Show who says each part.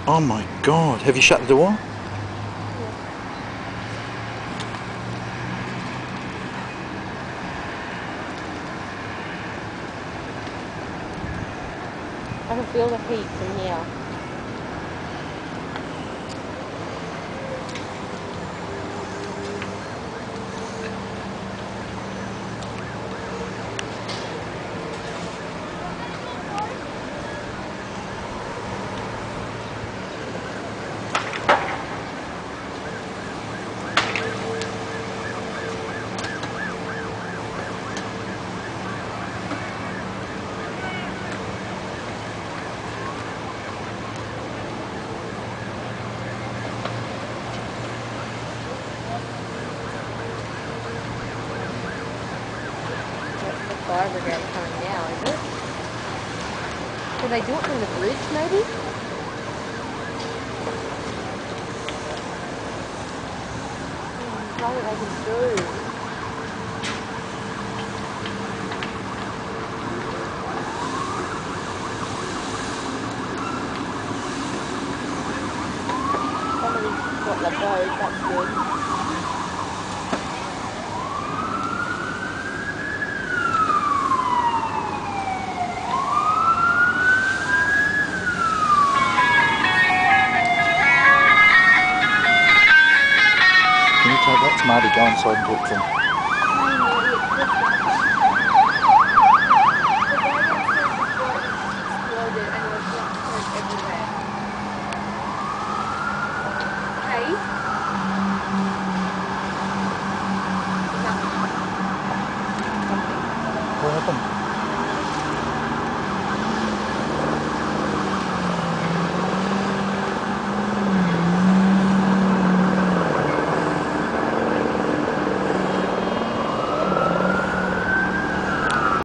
Speaker 1: Oh my God, have you shut the door?
Speaker 2: I can feel the heat from here. That's the fire brigade coming now, is it? Can they do it from the bridge, maybe? What they can do? Somebody's got the boat, that's good.
Speaker 1: Can you take that to Marty? Go inside and talk to him.